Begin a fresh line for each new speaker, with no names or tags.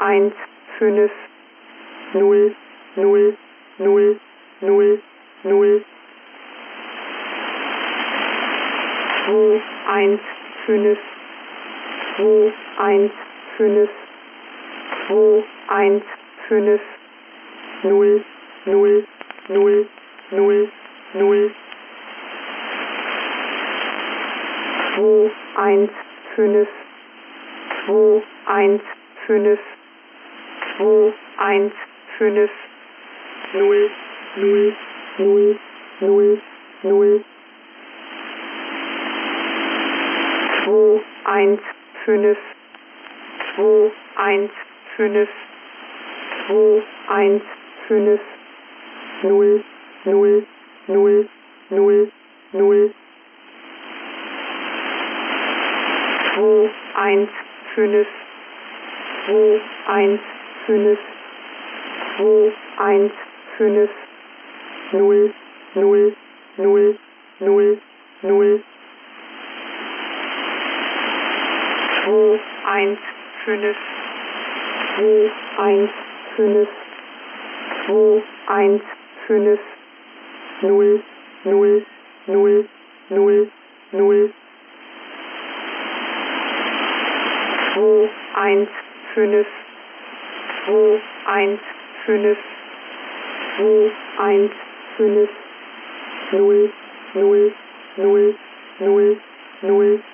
1, 5, 0, 0, 0, 0, 0. 2, 1, 5, 2, 1, 5, 2, 1, 5, 0, 0, 0, 0, 0. 2, 1, 5, 2, 1, 5, 2, 1, 5, 0, 0, 0, 0, 0. 2, 1, 5, 2, 1, 5, 2, 1, 5, 0, 0, 0, 0, 0. 2, 1, 5, 2, 1, 5, 2, 1, 5, 0, 0, 0, 0, 0. 2, 1, 5, 2, 1, 5, 2, 1, 5, 0, 0, 0, 0, 0. 2, 1, 5, 2, 1, 5, 2, 1, 5, 0, 0, 0, 0, 0.